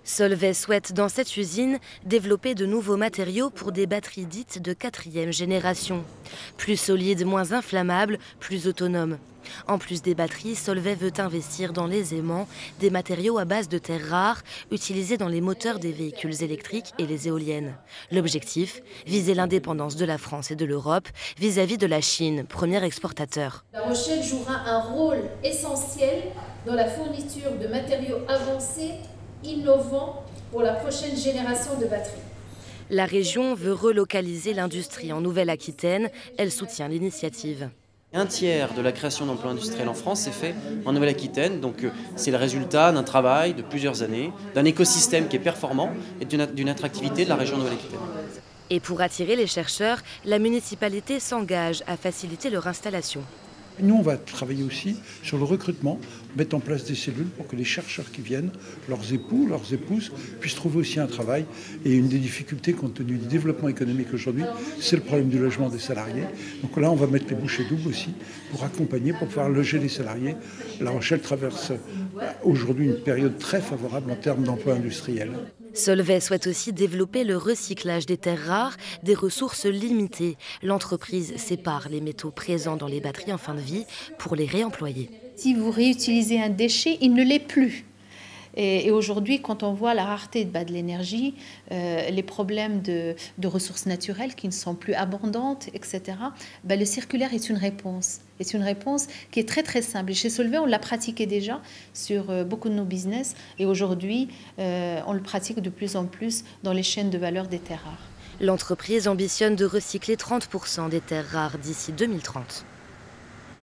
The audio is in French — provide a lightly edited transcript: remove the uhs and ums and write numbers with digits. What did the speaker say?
Solvay souhaite dans cette usine développer de nouveaux matériaux pour des batteries dites de 4e génération. Plus solides, moins inflammables, plus autonomes. En plus des batteries, Solvay veut investir dans les aimants, des matériaux à base de terres rares utilisés dans les moteurs des véhicules électriques et les éoliennes. L'objectif, viser l'indépendance de la France et de l'Europe vis-à-vis de la Chine, premier exportateur. La Rochelle jouera un rôle essentiel dans la fourniture de matériaux avancés, innovants pour la prochaine génération de batteries. La région veut relocaliser l'industrie en Nouvelle-Aquitaine. Elle soutient l'initiative. Un tiers de la création d'emplois industriels en France est fait en Nouvelle-Aquitaine, donc c'est le résultat d'un travail de plusieurs années, d'un écosystème qui est performant et d'une attractivité de la région Nouvelle-Aquitaine. Et pour attirer les chercheurs, la municipalité s'engage à faciliter leur installation. Nous, on va travailler aussi sur le recrutement, mettre en place des cellules pour que les chercheurs qui viennent, leurs époux, leurs épouses, puissent trouver aussi un travail. Et une des difficultés compte tenu du développement économique aujourd'hui, c'est le problème du logement des salariés. Donc là, on va mettre les bouchées doubles aussi pour accompagner, pour pouvoir loger les salariés. La Rochelle traverse aujourd'hui une période très favorable en termes d'emploi industriel. Solvay souhaite aussi développer le recyclage des terres rares, des ressources limitées. L'entreprise sépare les métaux présents dans les batteries en fin de vie pour les réemployer. Si vous réutilisez un déchet, il ne l'est plus. Et aujourd'hui, quand on voit la rareté de l'énergie, les problèmes de ressources naturelles qui ne sont plus abondantes, etc., le circulaire est une réponse. C'est une réponse qui est très très simple. Et chez Solvay, on l'a pratiqué déjà sur beaucoup de nos business. Et aujourd'hui, on le pratique de plus en plus dans les chaînes de valeur des terres rares. L'entreprise ambitionne de recycler 30% des terres rares d'ici 2030.